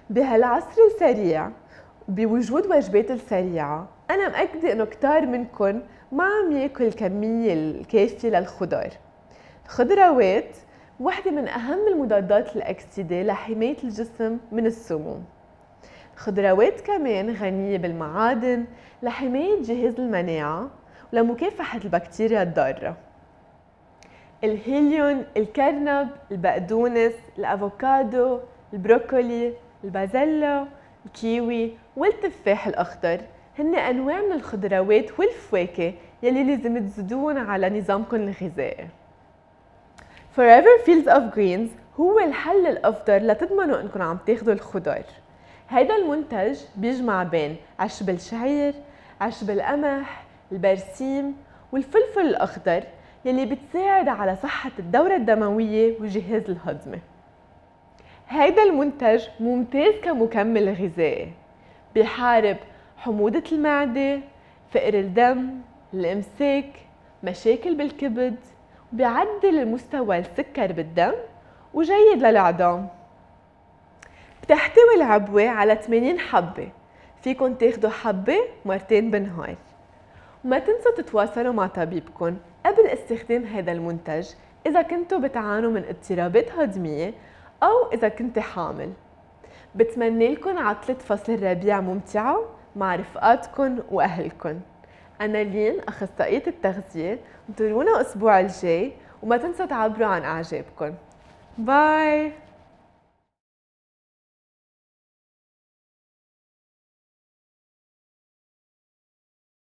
بهالعصر السريع بوجود وجبات السريعة أنا مأكدة إنه كتار منكن ما عم ياكل الكمية الكافية للخضار. الخضروات واحدة من أهم المضادات الأكسدة لحماية الجسم من السموم. الخضروات كمان غنية بالمعادن لحماية جهاز المناعة ولمكافحة البكتيريا الضارة. الهيليون، الكرنب، البقدونس، الأفوكادو، البروكولي، البازيلا، الكيوي والتفاح الأخضر هن أنواع من الخضروات والفواكه يلي لازم تزيدون على نظامكم الغذائي. Forever Fields of Greens هو الحل الأفضل لتضمنوا أنكم عم تاخدوا الخضار. هيدا المنتج بيجمع بين عشب الشعير، عشب القمح، البرسيم والفلفل الأخضر يلي بتساعد على صحة الدورة الدموية وجهاز الهضمي. هيدا المنتج ممتاز كمكمل غذائي، بيحارب حموضة المعدة، فقر الدم، الإمساك، مشاكل بالكبد، وبيعدل مستوى السكر بالدم وجيد للعظام. بتحتوي العبوة على 80 حبة، فيكن تاخدوا حبة مرتين بالنهار. وما تنسوا تتواصلوا مع طبيبكن قبل استخدام هذا المنتج إذا كنتوا بتعانوا من اضطرابات هضمية أو إذا كنت حامل. بتمنى لكم عطلة فصل الربيع ممتعة مع رفقاتكن وأهلكن. أنا لين أخصائية التغذية، انطرونا الأسبوع الجاي وما تنسوا تعبروا عن إعجابكن. باي.